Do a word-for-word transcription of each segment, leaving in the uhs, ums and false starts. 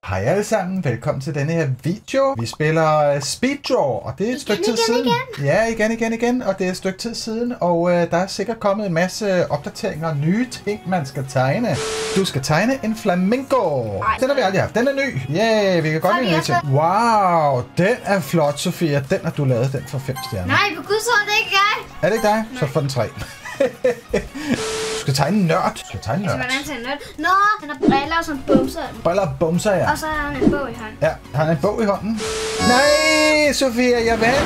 Hej alle sammen, velkommen til denne her video. Vi spiller Speeddraw, og det er et igen, stykke tid igen, siden. Igen. Ja, igen, igen, igen, og det er et stykke tid siden, og øh, der er sikkert kommet en masse opdateringer og nye ting, man skal tegne. Du skal tegne en flamingo. Ej, den har vi aldrig haft, den er ny. Yeah, vi kan godt lide nye ting. Wow, den er flot, Sofia. Den har du lavet, den for fem stjerner. Nej, på gud så er det ikke jeg. Er det ikke dig? Nej. Så får den tre. Du skal tegne en nørd. Du skal tegne en Altså, nørd. hvordan ser en nørd? Nå, han har briller som bumser. Briller og bumser, ja. Og så har han en bog i hånden. Ja, har han en bog i hånden? Nej, Sofia, jeg vil.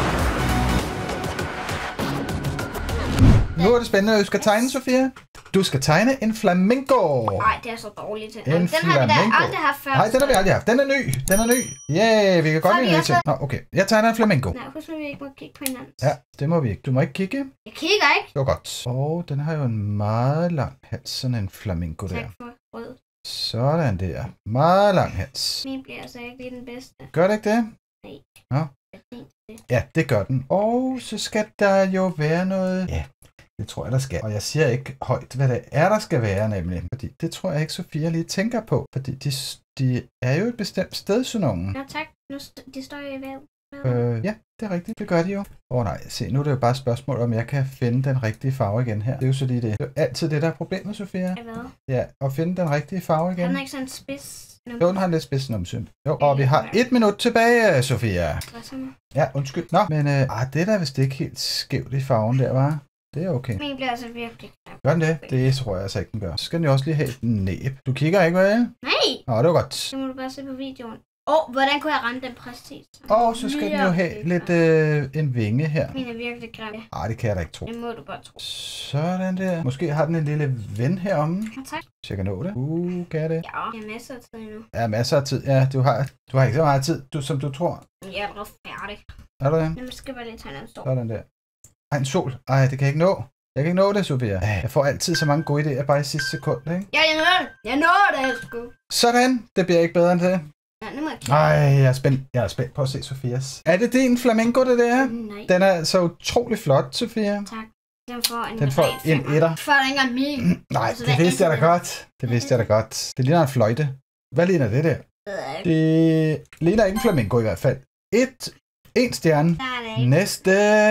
Nu er det spændende, du skal tegne, Sofia. Du skal tegne en flamingo. Nej, det er så dårligt til. En Den har vi da flamingo. aldrig haft før. Nej, den har vi aldrig haft. Den er ny. Den er ny. Yeah, vi kan godt Så lide vi nye ting. Nå, okay. Jeg tegner en flamingo. Nej, husk nu, vi ikke må kigge på hinanden. Ja, det må vi ikke. Du må ikke kigge. Jeg kigger ikke. Det var godt. Og den har jo en meget lang hals, sådan en flamingo der. Tak for rød. Sådan der. Meget lang hals. Min bliver altså ikke lige den bedste. Gør det ikke det? Nej. Nå. Det er fint, det. Ja, det gør den. Og så skal der jo være noget... Ja, det tror jeg, der skal. Og jeg siger ikke højt, hvad det er, der skal være, nemlig. Fordi det tror jeg ikke, Sofia lige tænker på. Fordi de, de er jo et bestemt sted, sådan nogen. Nå tak, nu st- de står jo i væv. Øh, ja, det er rigtigt. Det gør de jo. Åh oh, nej, se, nu er det jo bare et spørgsmål, om jeg kan finde den rigtige farve igen her. Det er jo så lige det. Det er altid det, der er problemet, Sofia. Ja, hvad? Ja, at finde den rigtige farve igen. Han er ikke sådan en spids. Jo, den har en lidt spids numse. Jo, og vi har et minut tilbage, Sofia. Hvad så nu? Ja, undskyld. Nå, men øh, ah, det er da vist ikke helt skævt i farven der, var. Det er okay. Min bliver altså virkelig knap. Gør den det? Det tror jeg altså ikke, den gør. Så skal den jo også lige have et næb. Du kigger ikke, vel? Nej! Nå, det var godt. Det må du bare se på videoen. Åh, oh, hvordan kunne jeg ramme den præcis? Og så skal den jo have lidt øh, en vinge her. Min er virkelig grim. Ah, det kan jeg da ikke tro. Det må du bare tro. Sådan der. Måske har den en lille ven heromme. Ja, tak. Så jeg kan nå det. Uh, kan jeg det? Ja, jeg har masser af tid endnu. Ja, masser af tid. Ja, du har, du har ikke så meget tid, du, som du tror. Jeg er allerede færdig. Er du det? Nu skal jeg bare lige tegne en sol. Sådan der. Ej, en sol. Ej, det kan jeg ikke nå. Jeg kan ikke nå det, Sofia. Jeg får altid så mange gode idéer bare i sidste sekund, ikke? Ja, jeg når det. Jeg når det, sgu. Sådan. Det bliver ikke bedre end det. Ja, nu må jeg kigge. Nej, jeg er spændt. Jeg er spændt på at se Sofias. Er det din flamingo, det der? Nej. Den er altså utrolig flot, Sofia. Tak. Den får en Den får ren en femmer. etter. Før der ikke engang min. Nej, Så det er vidste jeg da intet. godt. Det vidste jeg da godt. Det ligner en fløjte. Hvad ligner det der? Det Det ligner ikke en flamingo i hvert fald. Et, en stjerne. der er det ikke. Næste.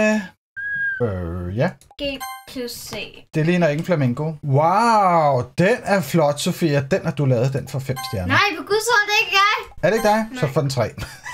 Øh, ja. G plus C. Det ligner ikke en flamingo. Wow, den er flot, Sofia. Den har du lavet, den for fem stjerner. Nej, på gud så er det ikke jeg. Er det ikke dig? Nej. Så får den tre.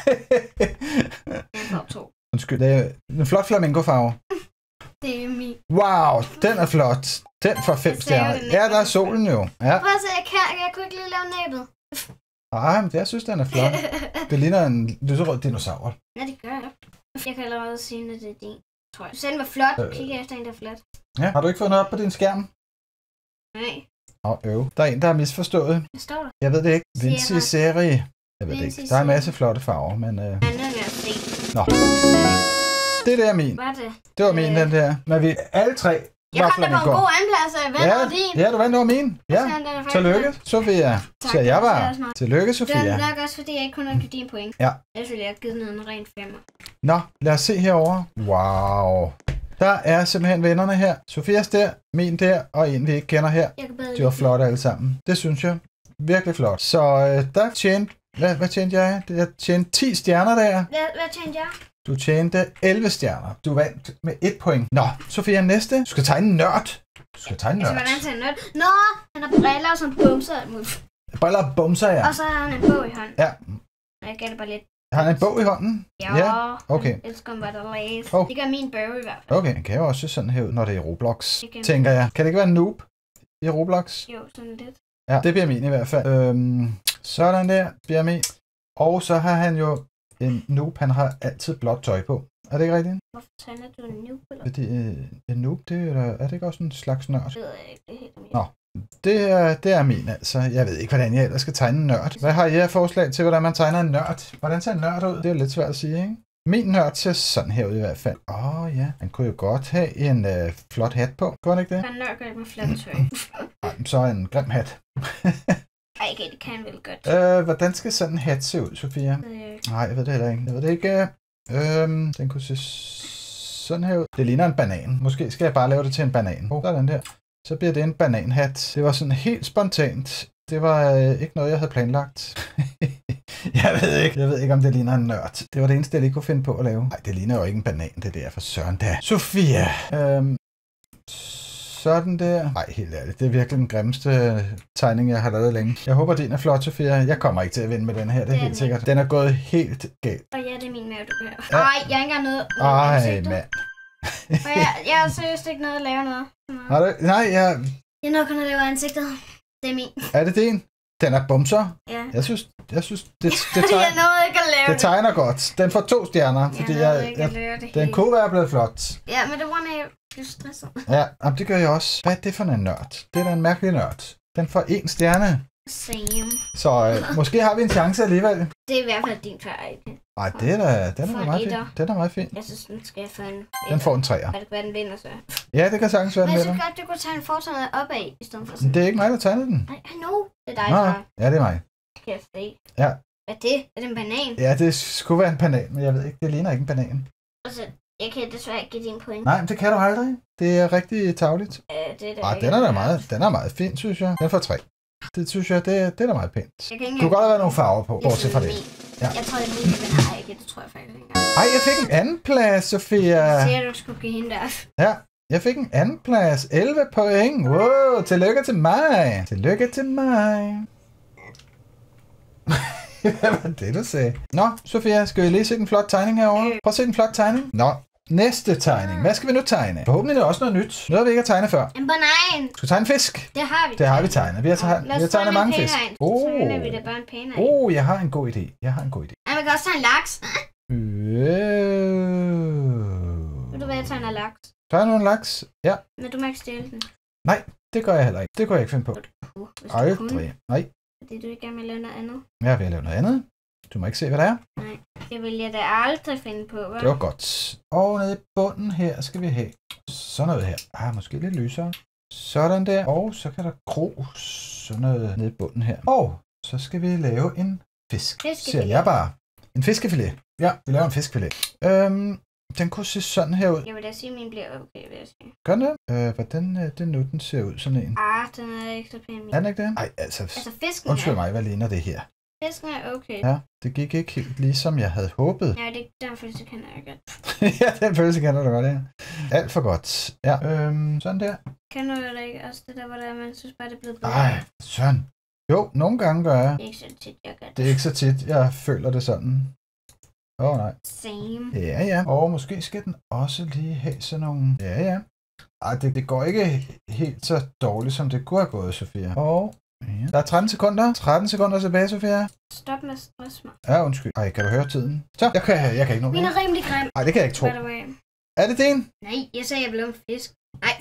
Jeg får to. Undskyld, det er en flot flamingo-farve. Det er min. Wow, den er flot. Den får fem Jeg sagde jo, stjerner. den ikke Ja, var der er så solen jo. Ja. Prøv at se, jeg, kan, jeg kunne ikke lige lave næbet. Ej, men jeg synes, den er flot. Det ligner en lyserød dinosaur. Ja, det gør jeg. Jeg kan allerede sige, at det er din. Tror jeg. Du sagde, den var flot. Du Øh. kigger efter en, der er flot. Ja. Har du ikke fået noget op på din skærm? Nej. Åh, oh, øv. Der er en, der har misforstået. Hvad står der? Jeg ved det ikke. Vinci Sierra. Serie. Jeg ved det Vinci ikke. Der er en Serie. masse flotte farver, men... Øh... Jeg er nødt med at se. Nå. Det der er min. Hvad er det? Det var min, Øh. den der. Men vi alle tre Jeg var kom da på en flamingo. god andenplads, og jeg vandt over din. Ja, ja, du vandt over min. Ja. Så den er faktisk Tillykke, nok. Sofia. Tak, Så jeg det er var. også meget. Tillykke, Det Sofia. er nok også, fordi jeg ikke kun har givet din point. Ja. Jeg ville have givet den en ren femmer. Nå, lad os se herover. Wow. Der er simpelthen vennerne her. Sofias der, min der, og en vi ikke kender her. Jeg kan bedre De var flotte alle sammen. Det synes jeg. Virkelig flot. Så øh, der tjente... Hvad, hvad tjente jeg? Jeg tjente ti stjerner der. Hvad, hvad tjente jeg? Du tjente elleve stjerner. Du vandt med et point. Nå, Sofia, næste. Du skal tegne en nørd. Du skal tegne en Altså, nørd. hvordan ser en nørd? Nå, han har briller som bumser. Briller og bumser, ja. Og så har han en bog i hånden. Ja. Jeg gætter bare lidt. Har han en bog i hånden? Ja, Ja, okay. han elsker bare at læse. Oh. Det gør min bog i hvert fald. Okay, den kan jo også se sådan her ud, når det er i Roblox, Det kan- tænker jeg. Kan det ikke være en noob i Roblox? Jo, sådan lidt. Ja, det bliver min i hvert fald. Øhm, sådan der, bliver min. Og så har han jo en noob, han har altid blåt tøj på. Er det ikke rigtigt? Hvorfor tegner du en noob eller? Fordi øh, en noob, det er, er det ikke også en slags nørd? Det ved jeg ikke, det er helt om Nå. Det er, det er min altså. Jeg ved ikke, hvordan jeg ellers skal tegne en nørd. Hvad har I af forslag til, hvordan man tegner en nørd? Hvordan ser en nørd ud? Det er lidt svært at sige, ikke? Min nørd ser sådan her ud i hvert fald. Åh oh, ja, han kunne jo godt have en øh, flot hat på. Kunne han ikke det? Han nørker ikke med flat tøj. Ej, så en grim hat. Ej, okay, det kan han vel godt. øh, hvordan skal sådan en hat se ud, Sofia? Det ved jeg ikke. Nej, jeg ved det heller ikke. Jeg ved det ikke. Øhm, den kunne se sådan her ud. Det ligner en banan. Måske skal jeg bare lave det til en banan. Oh, sådan der. Så bliver det en bananhat. Det var sådan helt spontant. Det var øh, ikke noget, jeg havde planlagt. Jeg ved ikke. Jeg ved ikke, om det ligner en nørd. Det var det eneste, jeg lige kunne finde på at lave. Nej, det ligner jo ikke en banan, det der for søren da. Sofia. Øhm, sådan der. Nej, helt ærligt. Det er virkelig den grimmeste tegning, jeg har lavet længe. Jeg håber, din er flot, Sofia. Jeg kommer ikke til at vinde med den her, det er, det er helt sikkert. Den er gået helt galt. Og ja, det er min mave, du hører. Ja. Ej, jeg har ikke engang noget. Ej, mand. Og jeg, jeg har seriøst ikke noget at lave noget. Har du? Nej, jeg... Jeg er nok kun at lave ansigtet. Det er min. Er det din? Den er bumser. Ja. Jeg synes, jeg synes det, det, tegner, jeg nåede ikke at lave det tegner godt. Den får to stjerner, fordi jeg, jeg, ikke jeg, jeg det den kunne være blevet flot. Ja, men det var, når jeg blev stresset. Ja, jamen, det gør jeg også. Hvad er det for en nørd? Det er da en mærkelig nørd. Den får en stjerne. Same. Så øh, måske har vi en chance alligevel. Det er i hvert fald din færdig. Ej, det er da, den er meget fin. Den er meget fin. Jeg synes, den skal få en... Den får en træer. Hvad det kan være, den vinder så? Ja, det kan sagtens være, den vinder. vinder. Men jeg synes godt, du kunne tage en fortegnet opad, i stedet for sådan. Det er ikke mig, der tegner den. Nej, I know. Det er dig, Nå, far. ja, det er mig. Kæft, det. Ja. Hvad er det? Er det en banan? Ja, det skulle være en banan, men jeg ved ikke, det ligner ikke en banan. Altså, jeg kan desværre ikke give din point. Nej, men det kan du aldrig. Det er rigtig tarveligt. Øh, det er det. Ej, den er da meget, den er meget fin, synes jeg. Den får tre. Det synes jeg, det, det er da meget pænt. Du kan godt have været nogle farver på, bortset fra det. Ja. Jeg tror, jeg er min, men nej, ikke. Det tror jeg faktisk ikke. Ej, jeg fik en anden plads, Sofia. Jeg siger, du skulle give hende der. Ja, jeg fik en anden plads. elleve point. Wow, tillykke til mig. Tillykke til mig. Hvad var det, du sagde? Nå, Sofia, skal vi lige se den flot tegning herovre? Prøv at se den flot tegning. Nå, næste tegning. Hvad skal vi nu tegne? Forhåbentlig er det også noget nyt. Noget, vi ikke har tegnet før. En banan. Skal vi tegne en fisk? Det har vi. Det har vi tegnet. Vi har, tegnet, vi har tegnet mange fisk. Åh, oh. Så vi da bare en pæne af. Oh, jeg har en god idé. Jeg har en god idé. Ja, man kan også tegne laks. Øh... Vil du være, jeg tegner laks? Tegner du en laks? Ja. Men du må ikke stjæle den. Nej, det gør jeg heller ikke. Det kunne jeg ikke finde på. Aldrig. Nej. Fordi du ikke gerne vil lave noget andet? Jeg vil lave noget andet. Du må ikke se, hvad det er. Nej, det vil jeg da aldrig finde på, hva'? Det var godt. Og nede i bunden her skal vi have sådan noget her. Ah, måske lidt lysere. Sådan der. Og så kan der gro sådan noget nede i bunden her. Og så skal vi lave en fisk. Ser jeg bare. En fiskefilet. Ja, vi laver en fiskefilet. Øhm, den kunne se sådan her ud. Jeg vil da sige, at min bliver okay, vil jeg sige. Gør den det? Øh, hvordan øh, det nu, den ser ud sådan en? Ah, den er ikke så pæn. Er den ikke det? Ej, altså... Altså, fisken undskyld mig, hvad ligner det her? Fisken er okay. Ja, det gik ikke helt ligesom jeg havde håbet. Ja, det, den følelse kender jeg godt. Ja, den følelse kender du godt, ja. Alt for godt. Ja, øhm, sådan der. Kender du det ikke også, det der, hvor der, man synes bare, det er blevet bedre? Ej, sådan. Jo, nogle gange gør jeg. Det er ikke så tit, jeg gør det. Det er ikke så tit, jeg føler det sådan. Åh, oh, nej. Same. Ja, ja. Og måske skal den også lige have sådan nogle... Ja, ja. Ej, det, det går ikke helt så dårligt, som det kunne have gået, Sofia. Og... Ja. Der er tretten sekunder. tretten sekunder tilbage, Sofia. Stop med stress mig. Ja, undskyld. Ej, kan du høre tiden? Så, jeg kan, jeg kan ikke nå. Min er rimelig grim. Ej, det kan jeg ikke tro. Er det din? Nej, jeg sagde, jeg blev en fisk. Nej.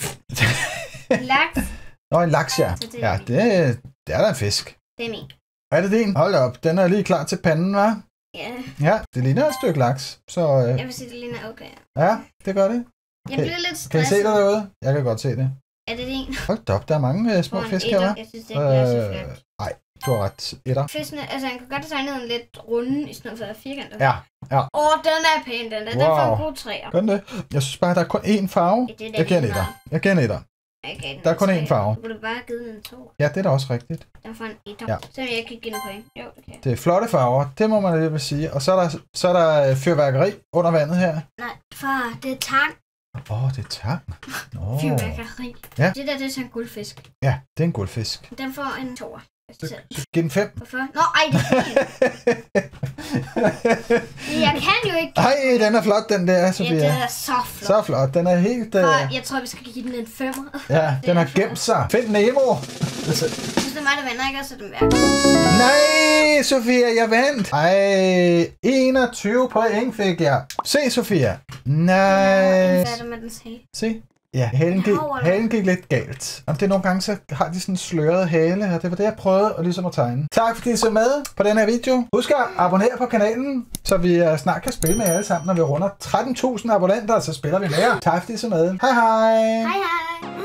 En laks. Nå, en laks, ja. Ja, det, det er da en fisk. Det er min. Er det din? Hold op, den er lige klar til panden, hva'? Ja. Ja, det ligner et stykke laks. Så, øh... jeg vil sige, det ligner okay. Ja, det gør det. Jeg bliver lidt stresset. Kan I se det derude? Jeg kan godt se det. Er det din? Hold op, der er mange uh, små fisk her, hva'? Jeg synes, det er øh, så flot. Nej, du har ret. Etter. Fiskene, altså, han kan godt have tegnet en lidt runde, i stedet for firkantet. Ja, ja. Åh, oh, den er pæn, den der. Wow. Den får en god træer. Gør den det? Jeg synes bare, der er kun én farve. Ja, det jeg giver en etter. Jeg giver en etter. Okay, der er kun én farve. Du kunne bare give den en to. Ja, det er da også rigtigt. Den får en etter. Ja. Så jeg kan give den point. Jo, det kan. Det er flotte farver, det må man alligevel sige. Og så er der, så er der fyrværkeri under vandet her. Nej, far, det er tang. Åh, oh, det er tang. Oh. Fyrværkeri. Ja. Det der, det er sådan en guldfisk. Ja, det er en guldfisk. Den får en toer. Så, så giv den fem. Hvorfor? Nå, ej, det er fint. Jeg kan jo ikke. Ej, den er flot, den der, Sofia. Ja, den er så flot. Så flot, den er helt... Uh... Far, jeg tror, vi skal give den en femmer. Ja, den har gemt sig. Find Nemo. Hvis det er mig, der vinder, ikke? Så er den værd. Nej, Sofia, jeg vandt. Ej, enogtyve point fik jeg. Se, Sofia. Nej. Jeg er færdig med den hale. Se. Ja, halen gik, halen gik lidt galt. Og det er nogle gange, så har de sådan en sløret hale, og det var det, jeg prøvede at, ligesom at tegne. Tak fordi I så med på den her video. Husk at abonnere på kanalen, så vi snart kan spille med jer alle sammen, når vi runder tretten tusind abonnenter, så spiller vi mere. Tak fordi I så med. Hej hej. Hej hej.